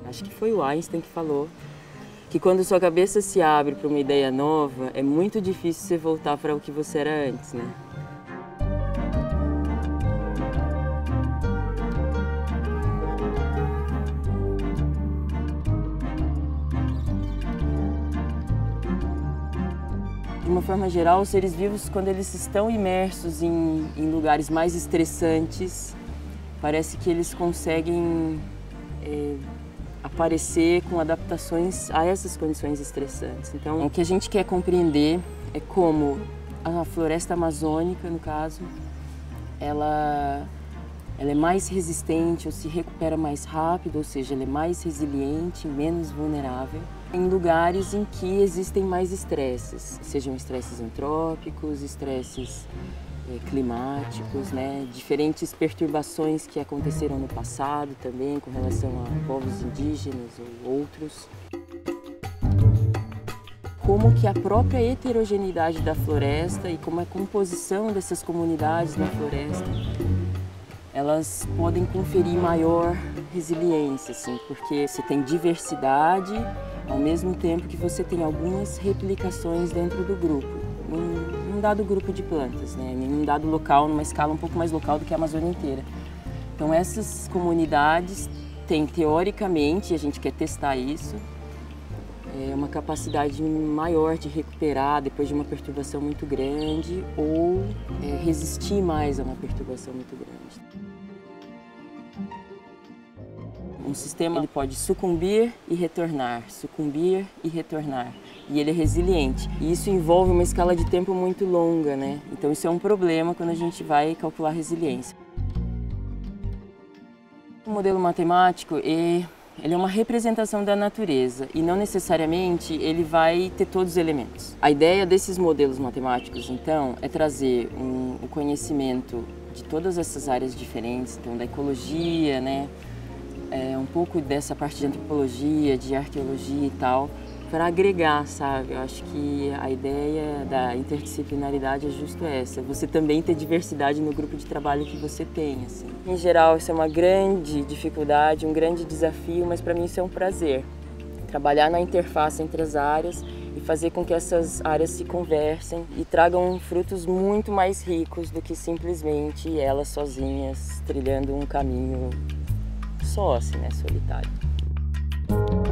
Acho que foi o Einstein que falou que quando sua cabeça se abre para uma ideia nova, é muito difícil você voltar para o que você era antes, né? De uma forma geral, os seres vivos, quando eles estão imersos em lugares mais estressantes, parece que eles conseguem aparecer com adaptações a essas condições estressantes. Então, o que a gente quer compreender é como a floresta amazônica, no caso, ela é mais resistente ou se recupera mais rápido, ou seja, ela é mais resiliente, menos vulnerável, em lugares em que existem mais estresses, sejam estresses antrópicos, estresses climáticos, né? Diferentes perturbações que aconteceram no passado também com relação a povos indígenas ou outros. Como que a própria heterogeneidade da floresta e como a composição dessas comunidades na floresta, elas podem conferir maior resiliência, assim, porque você tem diversidade, ao mesmo tempo que você tem algumas replicações dentro do grupo, num dado grupo de plantas, né? Em um dado local, numa escala um pouco mais local do que a Amazônia inteira. Então essas comunidades têm, teoricamente, a gente quer testar isso, uma capacidade maior de recuperar depois de uma perturbação muito grande ou resistir mais a uma perturbação muito grande. Um sistema ele pode sucumbir e retornar, e ele é resiliente. E isso envolve uma escala de tempo muito longa, né? Então isso é um problema quando a gente vai calcular resiliência. O modelo matemático, ele é uma representação da natureza e não necessariamente ele vai ter todos os elementos. A ideia desses modelos matemáticos, então, é trazer o conhecimento de todas essas áreas diferentes, então da ecologia, né? Um pouco dessa parte de antropologia, de arqueologia e tal, para agregar, sabe? Eu acho que a ideia da interdisciplinaridade é justo essa, você também ter diversidade no grupo de trabalho que você tem, assim. Em geral, isso é uma grande dificuldade, um grande desafio, mas para mim isso é um prazer. Trabalhar na interface entre as áreas e fazer com que essas áreas se conversem e tragam frutos muito mais ricos do que simplesmente elas sozinhas trilhando um caminho só, assim, né, solitário.